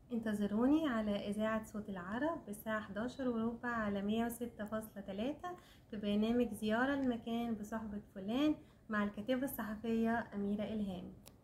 انتظروني على إذاعة صوت العرب الساعة 11:15 على 106.3 في برنامج زيارة المكان بصحبة فلان مع الكاتبة الصحفية أميرة إلهام.